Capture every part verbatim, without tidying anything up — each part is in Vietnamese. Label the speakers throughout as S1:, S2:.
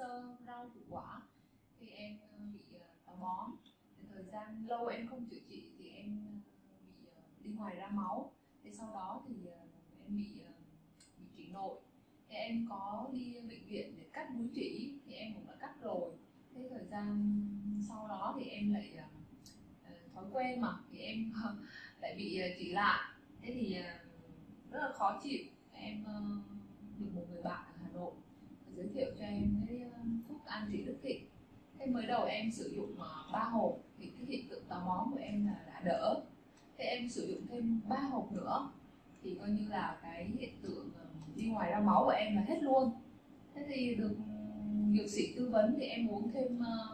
S1: sơ rau củ quả thì em bị táo bón. Thời gian lâu em không chữa trị thì em bị đi ngoài ra máu. Thế sau đó thì em bị bị trĩ nội. Thì em có đi bệnh viện để cắt búi trĩ thì em cũng đã cắt rồi. Thế thời gian sau đó thì em lại uh, thói quen mà thì em lại bị uh, trĩ lại. Thế thì uh, rất là khó chịu. Em uh, được một người bạn ở Hà Nội giới thiệu cho em cái uh, thuốc An Trĩ Đức Thịnh. Thế mới đầu em sử dụng uh, ba hộp thì cái hiện tượng táo bón của em là đã đỡ. Thế em sử dụng thêm ba hộp nữa thì coi như là cái hiện tượng uh, đi ngoài ra máu của em là hết luôn. Thế thì được dược sĩ tư vấn thì em uống thêm uh,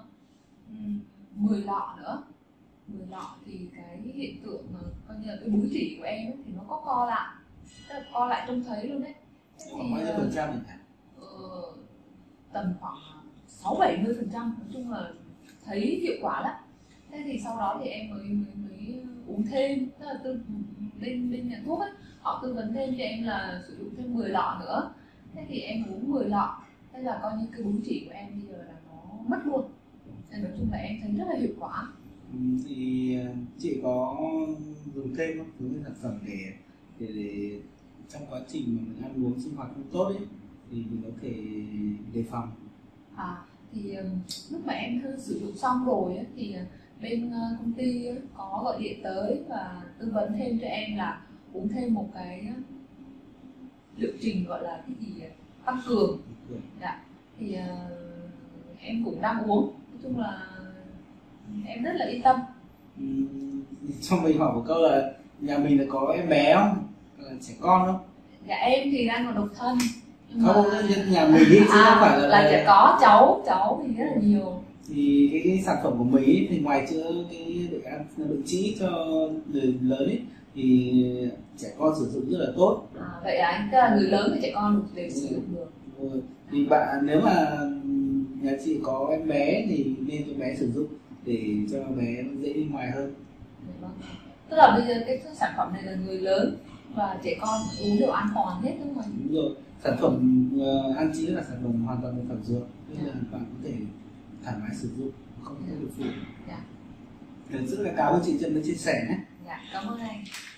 S1: mười lọ nữa. mười lọ thì cái hiện tượng uh, coi như là cái búi trĩ của em ấy, thì nó có co lại. Tức là co lại trông thấy luôn đấy. Thế thì
S2: bao nhiêu phần trăm nhỉ?
S1: Uh, tầm khoảng sáu bảy mươi phần trăm, nói chung là thấy hiệu quả lắm. Thế thì sau đó thì em mới mới, mới uống thêm, tức là tư, bên bên nhà thuốc ấy, họ tư vấn thêm cho em là sử dụng thêm mười lọ nữa. Thế thì em uống mười lọ, thế là coi như cái búi trĩ của em bây giờ là nó mất luôn. Nên nói chung là em thấy rất là hiệu quả.
S2: Ừ, thì chị có dùng thêm không? Dùng cái sản phẩm để, để để trong quá trình mà mình ăn uống sinh hoạt không tốt ấy thì mình có thể đề phòng.
S1: À thì lúc mà em sử dụng xong rồi ấy, thì bên công ty ấy, có gọi điện tới và tư vấn thêm cho em là uống thêm một cái liệu trình gọi là cái gì tăng cường. Dạ. Thì uh, em cũng đang uống, nói chung là em rất là yên tâm.
S2: Ừ, cho mình hỏi một câu là nhà mình là có em bé không? Là trẻ con không?
S1: Dạ em thì đang còn độc thân.
S2: Không, mà... nhà mình ý, chứ
S1: à,
S2: không phải là...
S1: là trẻ có cháu, cháu thì rất là nhiều.
S2: Thì cái, cái sản phẩm của mình ý, thì ngoài chữa cái bệnh ăn bệnh trĩ cho người lớn ấy thì trẻ con sử dụng rất là tốt.
S1: À, vậy à, anh, tức là người lớn và trẻ con đều sử dụng được.
S2: Ừ. Thì bạn nếu mà nhà chị có em bé thì nên cho bé sử dụng để cho bé dễ đi ngoài hơn.
S1: Tức là bây giờ cái sản phẩm này là người lớn và trẻ con uống đều an toàn hết đúng không?
S2: Đúng rồi. Sản phẩm uh, An Trĩ là sản phẩm hoàn toàn một phẩm dược nên là bạn có thể thoải mái sử dụng, không có được phụ.
S1: Dạ.
S2: Rất là cảm ơn chị Trân đã chia sẻ nhé.
S1: Dạ, cảm ơn anh.